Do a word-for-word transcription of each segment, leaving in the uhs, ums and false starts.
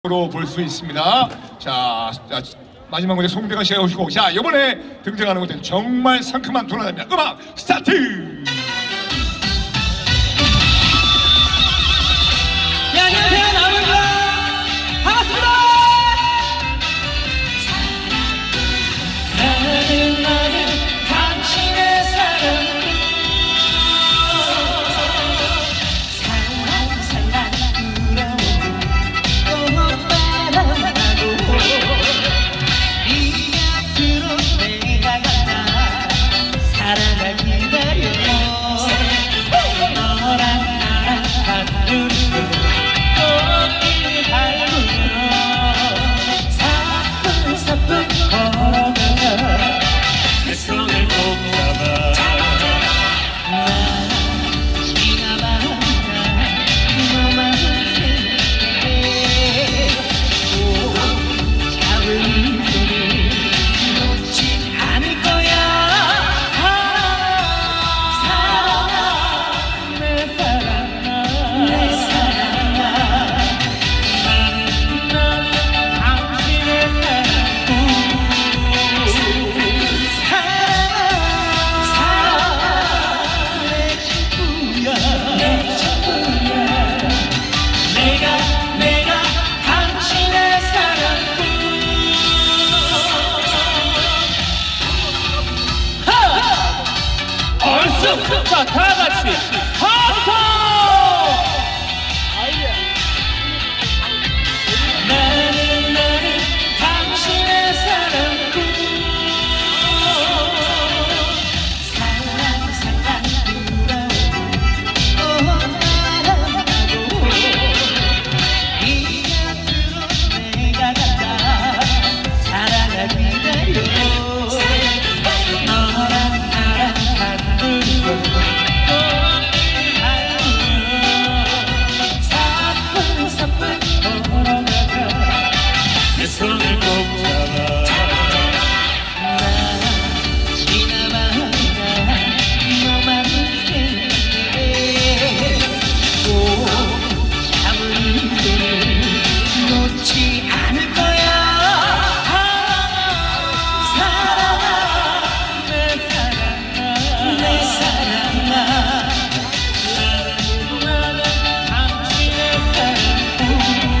로 볼 수 있습니다. 자, 자 마지막 무대 송대관 씨가 오시고, 자 이번에 등장하는 무대는 정말 상큼한 도나입니다. 음악 스타트. 네, 안녕하세요, 나무입니다. 반갑습니다. 나는 나는 당신의 사랑 살랑살랑 불어오고 바람하고 이 곁으로 내가 간다. 사랑을 기다려 너랑 나랑 하루를 꽃길 밟으며 사뿐사뿐 걸어가며 내 손을 꼭 잡아 나 지나봐 너만 생각해 오 잡은 손을 놓지 않을 거야. 사랑아 내 사랑아 내 사랑아 나는 나는 당신의 사랑꾼 사랑아 내 친구야 내 친구야 내가 내가 당신의 사랑꾼. 얼쑤! 자, 다같이 함성! 나는 나는 당신의 사랑꾼 살랑살랑 불어오고 바람하고 이 곁으로 내가 간다. 사랑을 기다려 너랑 나랑 단둘이서 꽃길 밟으며 사뿐사뿐 걸어가자 내 손을 꼭 잡아 나 지나봐 너만 생각해 꼭 잡은 손을 놓지 않을 거야. 사랑아 내 사랑아 내 사랑아 나는 나는 당신의 사랑꾼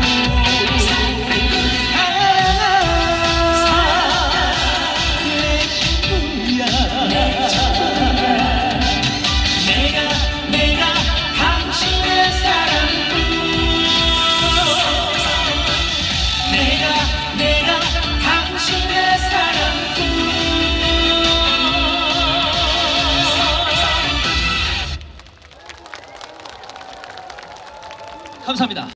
사랑아 내 친구야 내 친구야 내가 내가 당신의 사랑꾼 내가 내가 당신의 사랑꾼. 감사합니다.